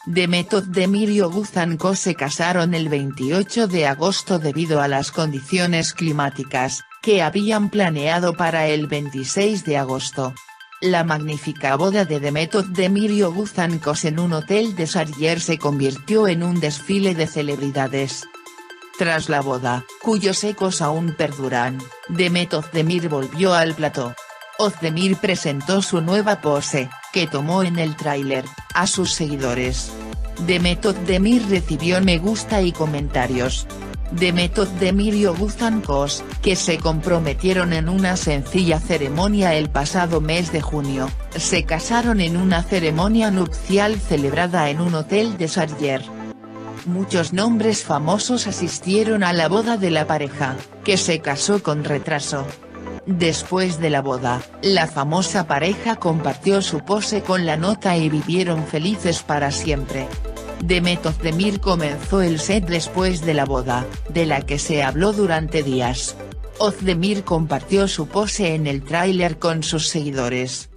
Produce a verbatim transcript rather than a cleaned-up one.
Demet Özdemir y Oğuzhan Koç se casaron el veintiocho de agosto debido a las condiciones climáticas, que habían planeado para el veintiséis de agosto. La magnífica boda de Demet Özdemir y Oğuzhan Koç en un hotel de Sarıyer se convirtió en un desfile de celebridades. Tras la boda, cuyos ecos aún perduran, Demet Özdemir volvió al plató. Özdemir presentó su nueva pose, que tomó en el tráiler, a sus seguidores. Demet Özdemir recibió me gusta y comentarios. Demet Özdemir y Oğuzhan Koç, que se comprometieron en una sencilla ceremonia el pasado mes de junio, se casaron en una ceremonia nupcial celebrada en un hotel de Sarıyer. Muchos nombres famosos asistieron a la boda de la pareja, que se casó con retraso. Después de la boda, la famosa pareja compartió su pose con la nota y vivieron felices para siempre. Demet Özdemir comenzó el set después de la boda, de la que se habló durante días. Özdemir compartió su pose en el tráiler con sus seguidores.